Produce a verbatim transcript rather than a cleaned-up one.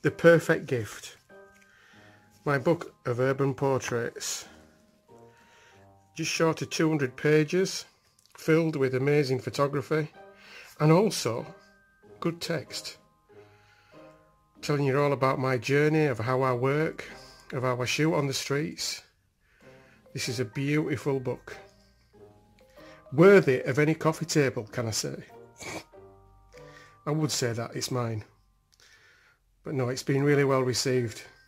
The Perfect Gift, my book of urban portraits. Just short of two hundred pages, filled with amazing photography and also good text. Telling you all about my journey, of how I work, of how I shoot on the streets. This is a beautiful book. Worthy of any coffee table, can I say? I would say that, it's mine. But no, it's been really well received.